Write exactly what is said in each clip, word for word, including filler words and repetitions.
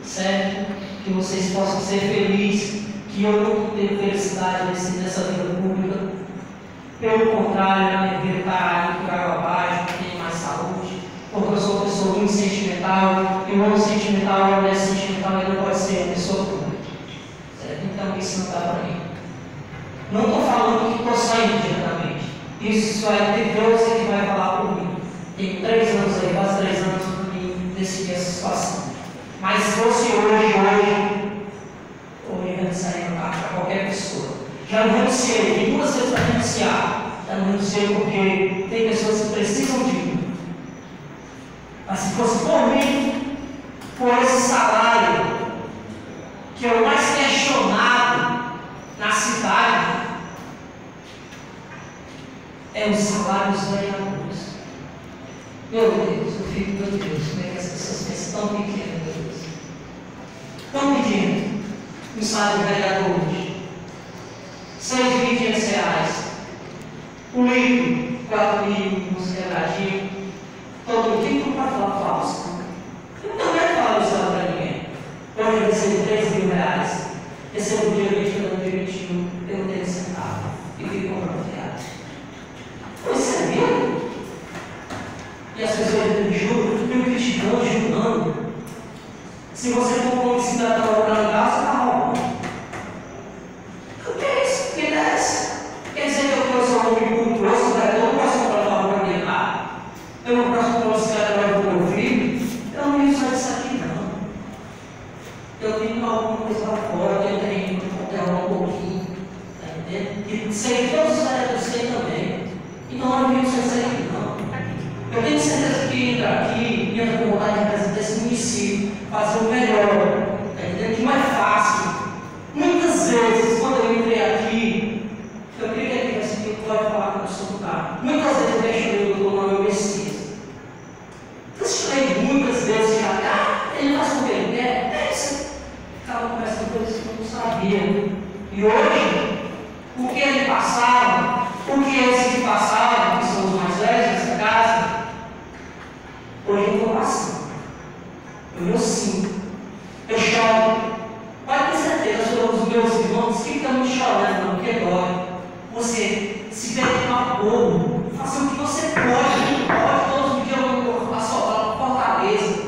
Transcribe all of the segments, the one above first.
certo? Que vocês possam ser felizes, que eu não tenho felicidade nesse, nessa vida pública. Pelo contrário, eu deveria estar indo por água abaixo, ter mais saúde, porque eu sou uma pessoa muito sentimental, e o homem sentimental, o homem sentimental, ele não pode ser uma pessoa pública, certo? Então isso não dá para mim. Não estou falando que estou saindo diretamente. Isso vai ter Deus é que vai falar por mim. Tenho três anos aí, quase três anos para mim decidir essa situação. Mas se fosse hoje, hoje, hoje eu renunciaria para qualquer pessoa. Já não renunciei, tem duas vezes para renunciar. Já não renunciei porque tem pessoas que precisam de mim. Mas se fosse por mim, por esse salário, que é o mais questionado na cidade, é o salário dos vereadores. Meu Deus, eu fico, meu Deus, como é que as pessoas pensam tão pequenas, meu Deus? Estão pedindo um salário de vereador hoje. seis mil e quinhentos reais. O livro, quatro mil, uns quebradinhos. Todo mundo tem que comprar falar falso. Eu também falo isso lá para ninguém. Hoje eu recebo três mil reais. Recebo o dia vinte para dois mil e vinte e um, eu não tenho centavo. E fico comprando reais. Você é mesmo? E as pessoas me julgam, eu me criticando, julgando. Se você for como cidadão comprando carro, você está roubando. O que é isso? Que é essa? Quer dizer que eu sou um homem muito grosso, eu não posso comprar um carro para minha casa? Eu não posso comprar um cidadão para o meu filho? Eu não ia usar isso aqui, não. Eu tenho alguma coisa lá fora, eu tenho que controlar um pouquinho. Está entendendo? E sei que todos os vereadores têm também. Então eu não ia usar isso aqui, não. Eu tenho certeza que entra aqui, entra com vontade de representar esse município, fazer o melhor. Está entendendo? Que não é fácil. Muitas vezes, quando eu entrei aqui, eu queria que ele tivesse aqui, pode falar com a pessoa do carro. Muitas vezes eu questionei o doutor Manuel Messias. Questionei muitas vezes já, ah, ele faz o que ele quer, é isso. Estava conversando coisas que eu não sabia. E hoje, o que ele passava, o que eles que passavam, que são os mais velhos dessa casa, hoje eu estou passando. Eu sinto. Eu choro. Pode ter certeza, os meus irmãos ficam chorando, porque dói. Você se dedicar ao povo, fazer o que você pode, pode, todos os dias eu vou assoltar uma fortaleza.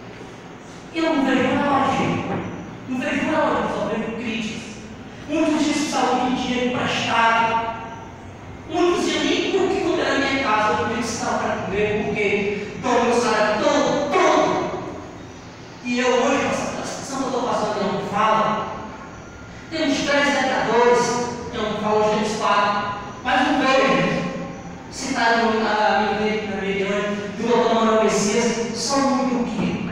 Eu não vejo nada, gente. Não vejo nada, só vejo críticas. Muitos dias de saúde de dinheiro emprestado. Muitos dias nem por que comer na minha casa, eu não tenho sinal para comer, porque dou meu salário todo, todo. E eu hoje, a situação que eu estou passando, eu não falo. Temos três vereadores, eu não falo os três quatro, mas não vejo. Citaram a minha mediana do doutor Manuel Messias, só muito o quê?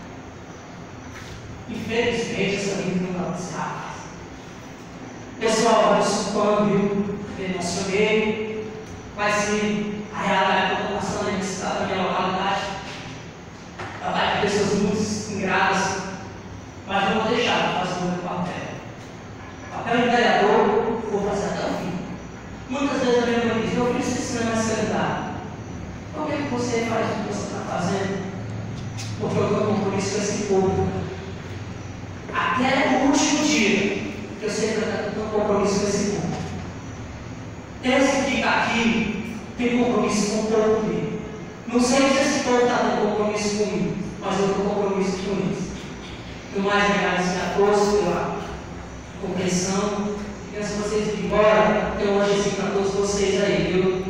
Infelizmente, essa vida não vai ser rápida. Pessoal, vai desculpando, viu? Eu emocionei, mas se a realidade que eu estou passando aí nesse estado da minha localidade, ela vai ter pessoas muito ingratas, mas eu vou deixar de fazer o meu papel. O papel de vereador, vou fazer até o fim. Muitas vezes a minha mãe diz, meu filho, você não é mais seriedade. Por que você faz o que você está fazendo? Porque eu tenho compromisso com esse povo. Até o último dia, eu sei que eu tenho compromisso com esse povo. Esse que fica aqui tem compromisso com o povo dele. Não sei se esse povo está tendo compromisso comigo, mas eu tenho compromisso com eles. Eu mais agradeço a todos pela compreensão. E antes de vocês irem embora, eu tenho um lanchezinho para todos vocês aí, viu?